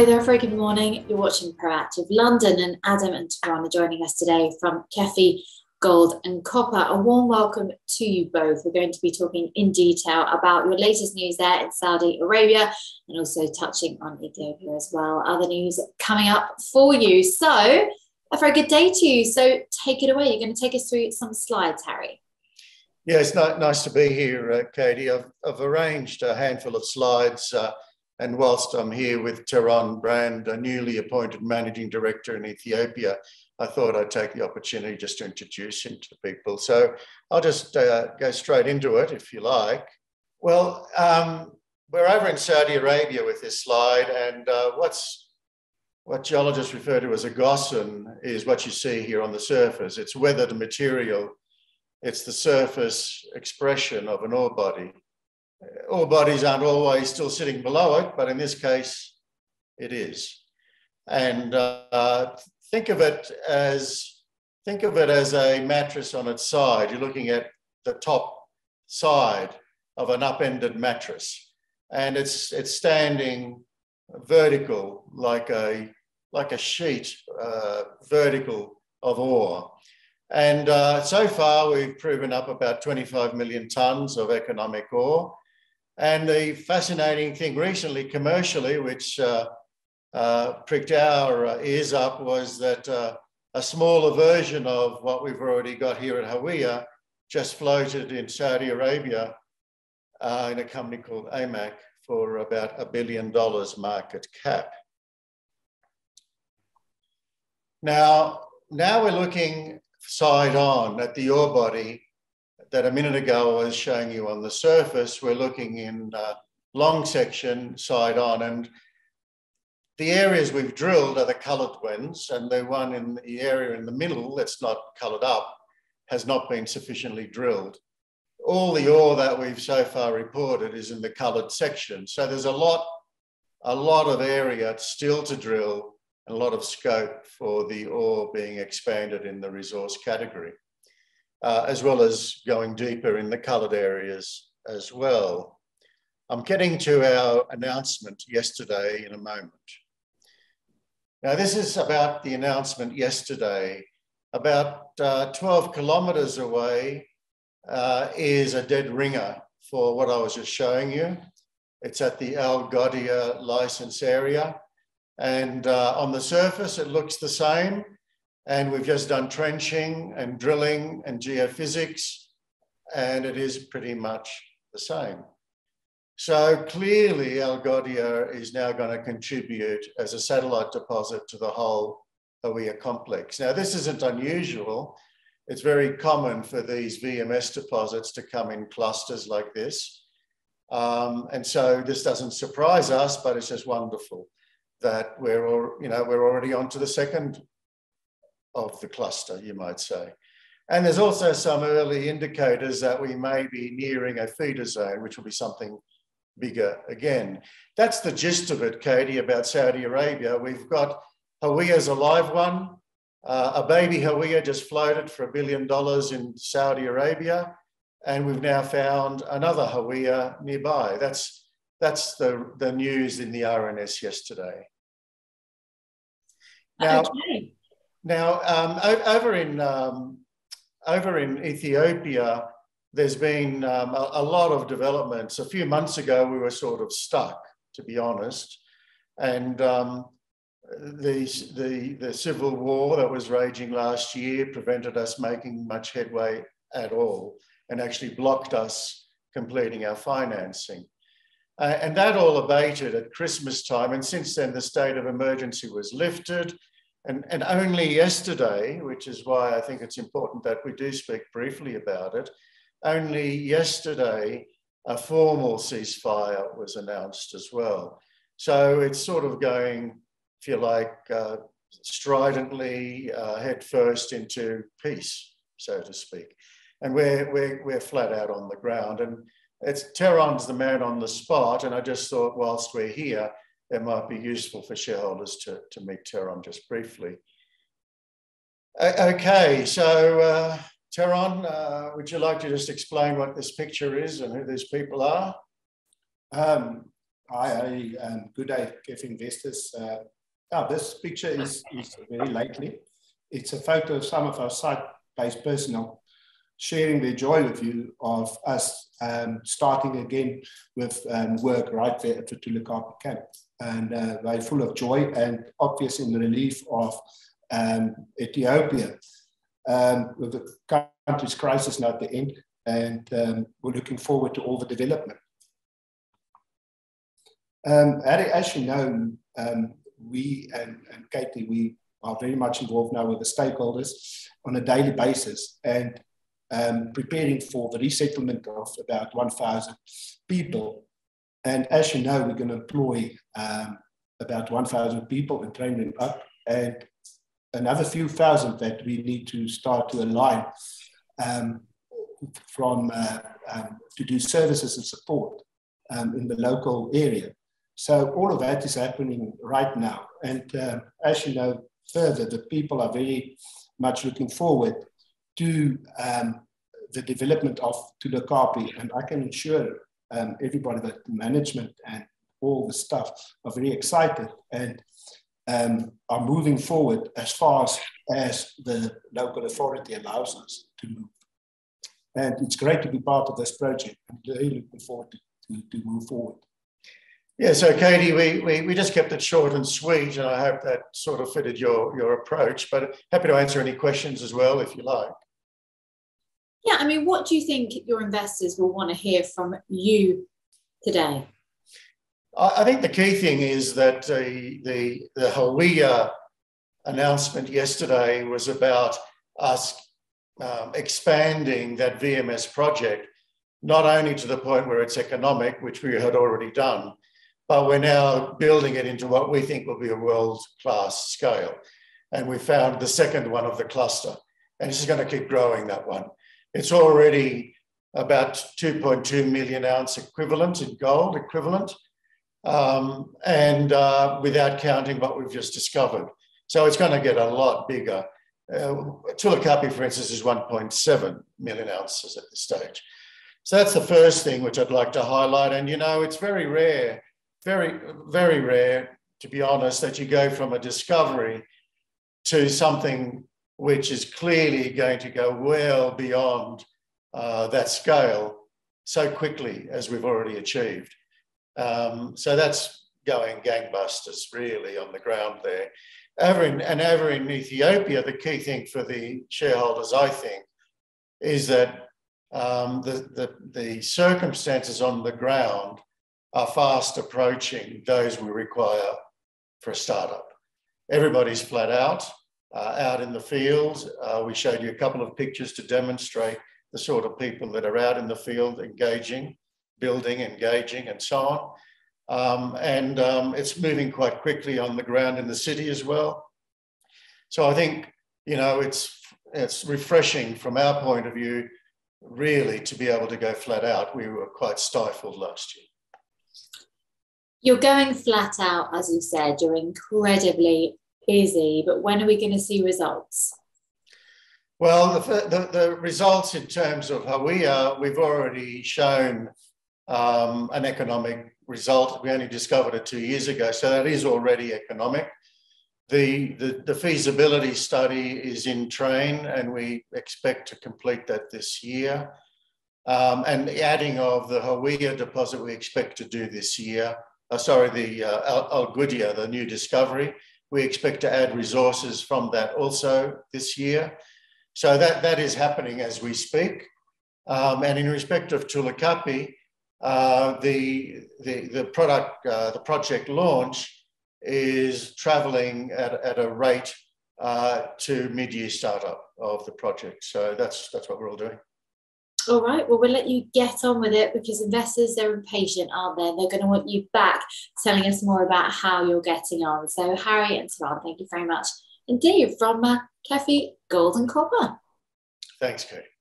Hello there, very good morning. You're watching Proactive London, and Adam and Theron are joining us today from Kefi Gold and Copper. A warm welcome to you both. We're going to be talking in detail about your latest news there in Saudi Arabia and also touching on Ethiopia as well. Other news coming up for you. So a very good day to you. So take it away. You're going to take us through some slides, Harry. Yeah, it's nice to be here, Katie. I've arranged a handful of slides and whilst I'm here with Theron Brand, a newly appointed Managing Director in Ethiopia, I thought I'd take the opportunity just to introduce him to people. So I'll just go straight into it, if you like. Well, we're over in Saudi Arabia with this slide, and what geologists refer to as a gossan is what you see here on the surface. It's weathered material. It's the surface expression of an ore body. Ore bodies aren't always still sitting below it, but in this case, it is. And think of it as a mattress on its side. You're looking at the top side of an upended mattress, and it's standing vertical like a sheet vertical of ore. And so far, we've proven up about 25 million tonnes of economic ore. And the fascinating thing recently, commercially, which pricked our ears up, was that a smaller version of what we've already got here at Hawiah just floated in Saudi Arabia in a company called AMAC for about $1 billion market cap. Now we're looking side on at the ore body that a minute ago I was showing you on the surface. We're looking in long section side on, and the areas we've drilled are the coloured ones, and the one in the area in the middle that's not coloured up has not been sufficiently drilled. All the ore that we've so far reported is in the coloured section. So there's a lot of area still to drill and a lot of scope for the ore being expanded in the resource category. As well as going deeper in the coloured areas as well. I'm getting to our announcement yesterday in a moment. Now, this is about the announcement yesterday. About 12 kilometres away is a dead ringer for what I was just showing you. It's at the Godeyer licence area. And on the surface, it looks the same. And we've just done trenching and drilling and geophysics, and it is pretty much the same. So clearly, Godeyer is now going to contribute as a satellite deposit to the whole Hawiah complex. Now, this isn't unusual. It's very common for these VMS deposits to come in clusters like this. And so this doesn't surprise us, but it's just wonderful that we're already on to the second of the cluster, you might say. And there's also some early indicators that we may be nearing a feeder zone, which will be something bigger again. That's the gist of it, Katie, about Saudi Arabia. We've got Hawiah's a live one. A baby Hawiah just floated for $1 billion in Saudi Arabia, and we've now found another Hawiah nearby. That's the news in the RNS yesterday. Now, Okay. Now, over in Ethiopia, there's been a lot of developments. A few months ago, we were sort of stuck, to be honest. And the civil war that was raging last year prevented us making much headway at all and actually blocked us completing our financing. And that all abated at Christmas time. And since then, the state of emergency was lifted. And only yesterday, which is why I think it's important that we do speak briefly about it, only yesterday a formal ceasefire was announced as well. So it's sort of going, if you like, stridently headfirst into peace, so to speak. And we're flat out on the ground. And Theron's the man on the spot, and I just thought whilst we're here, it might be useful for shareholders to meet Theron just briefly. Okay, so Theron, would you like to just explain what this picture is and who these people are? Hi, good day, Kefi investors. This picture is very lately. It's a photo of some of our site-based personnel sharing their joy with you of us starting again with work right there at the Tule Kapi camp. And they're full of joy and obvious in the relief of Ethiopia with the country's crisis now at the end. And we're looking forward to all the development. As you know, we and Katie, we are very much involved now with the stakeholders on a daily basis and preparing for the resettlement of about 1,000 people. And as you know, we're going to employ about 1,000 people and train them up, and another few thousand that we need to start to align to do services and support in the local area. So all of that is happening right now. And as you know, further, the people are very much looking forward to the development of Tule Kapi. And I can assure everybody that the management and all the staff are very excited and are moving forward as fast as the local authority allows us to move. And it's great to be part of this project. I'm really looking forward to move forward. Yeah, so Katie, we just kept it short and sweet, and I hope that sort of fitted your approach, but happy to answer any questions as well, if you like. Yeah, I mean, what do you think your investors will want to hear from you today? I think the key thing is that the Hawiah announcement yesterday was about us expanding that VMS project, not only to the point where it's economic, which we had already done, but we're now building it into what we think will be a world-class scale. And we found the second one of the cluster, and this is going to keep growing, that one. It's already about 2.2 million ounce equivalent in gold equivalent, without counting what we've just discovered. So it's going to get a lot bigger. Tule Kapi, for instance, is 1.7 million ounces at this stage. So that's the first thing which I'd like to highlight. And, you know, it's very rare, very, very rare, to be honest, that you go from a discovery to something which is clearly going to go well beyond that scale so quickly as we've already achieved. So that's going gangbusters really on the ground there. Over in Ethiopia, the key thing for the shareholders, I think, is that the circumstances on the ground are fast approaching those we require for a startup. Everybody's flat out in the field. We showed you a couple of pictures to demonstrate the sort of people that are out in the field engaging, building, engaging, and so on. It's moving quite quickly on the ground in the city as well. So I think, you know, it's refreshing from our point of view, really, to be able to go flat out. We were quite stifled last year. You're going flat out, as you said, you're incredibly busy, but when are we going to see results? Well, the results in terms of Hawiah, we've already shown an economic result. We only discovered it 2 years ago, so that is already economic. The feasibility study is in train, and we expect to complete that this year. And the adding of the Hawiah deposit we expect to do this year. The Godeyer, the new discovery. We expect to add resources from that also this year. So that is happening as we speak. And in respect of Tule Kapi, the project launch is traveling at a rate to mid-year startup of the project. So that's what we're all doing. All right, well, we'll let you get on with it because investors, they're impatient, aren't they? They're going to want you back telling us more about how you're getting on. So Harry and Theron, thank you very much indeed from Kefi Gold and Copper. Thanks, Kate.